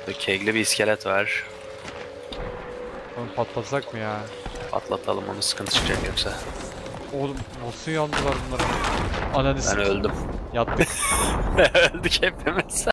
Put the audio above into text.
Kegli bir iskelet var. Onu patlatsak mı ya? Patlatalım onu, sıkıntı çıkacak yoksa. Oğlum nasıl yandılar bunlara? Ananı Ben sikeyim. öldüm. Yattık. Öldük hepimiz.